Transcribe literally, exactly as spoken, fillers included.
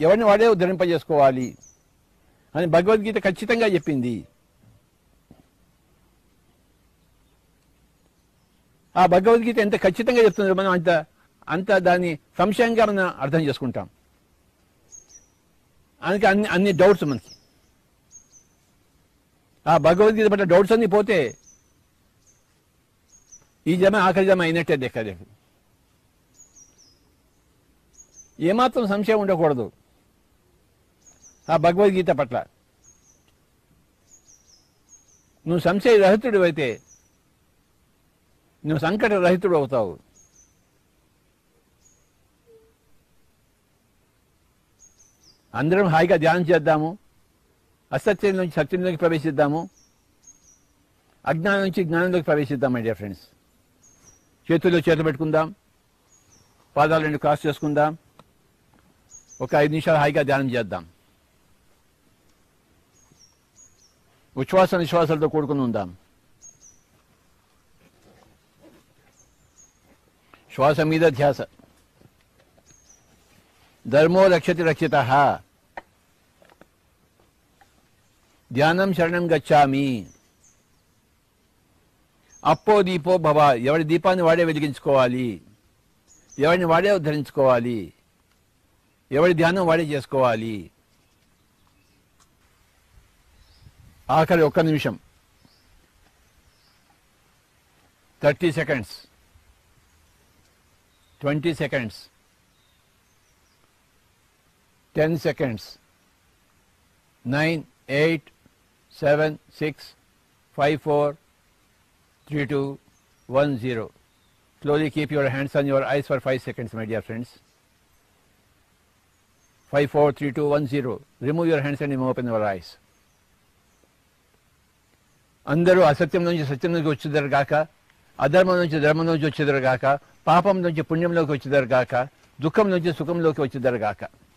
ఎవరిని వాడే ఉద్ధరింపజేసుకోవాలి అని భగవద్గీత ఖచ్చితంగా చెప్పింది. ఆ భగవద్గీత ఎంత ఖచ్చితంగా చెప్తుందో మనం అంత అంత దాన్ని సంశయంగా మనం అర్థం చేసుకుంటాం. అందుకే అన్ని అన్ని డౌట్స్ మనకి. ఆ భగవద్గీత పట్ల డౌట్స్ అన్ని పోతే ఈ జమ ఆఖరి జమ అయినట్టే లెక్కలేదు. ఏమాత్రం సంశయం ఉండకూడదు ఆ భగవద్గీత పట్ల. నువ్వు సంశయ రహితుడు అయితే నువ్వు సంకట రహితుడు అవుతావు. అందరం హాయిగా ధ్యానం చేద్దాము. అసత్యం నుంచి సత్యంలోకి ప్రవేశిద్దాము. అజ్ఞానం నుంచి జ్ఞానంలోకి ప్రవేశిద్దాం. మై డియర్ ఫ్రెండ్స్, చేతుల్లో చేతులు పెట్టుకుందాం, పాదాలు రెండు క్రాస్ చేసుకుందాం, ఒక ఐదు నిమిషాలు హాయిగా ధ్యానం చేద్దాం. ఉచ్ఛ్వాస నిశ్వాసాలతో కూడుకుని ఉందాం. శ్వాస మీద ధ్యాస. ధర్మో రక్షతి రక్షితః. ధ్యానం శరణం గచ్చామి. అప్పో దీపో భవ. ఎవరి దీపాన్ని వాడే వెలిగించుకోవాలి, ఎవరిని వాడే ఉద్ధరించుకోవాలి, ఎవరి ధ్యానం వాడే చేసుకోవాలి. ఆఖరి ఒక్క నిమిషం, thirty seconds, twenty seconds, ten seconds, nine, eight, seven, six, five, four, three, two, one, zero. Slowly keep your hands on your eyes for five seconds, my dear friends. five, four, three, two, one, zero. Remove your hands and open your eyes. అందరూ అసత్యం నుంచి సత్యం నుంచి వచ్చేదారు గాక, అధర్మం నుంచి ధర్మం నుంచి వచ్చేదారు గాక, పాపం నుంచి పుణ్యంలోకి వచ్చేదారు గాక, దుఃఖం నుంచి సుఖంలోకి వచ్చేదారు గాక.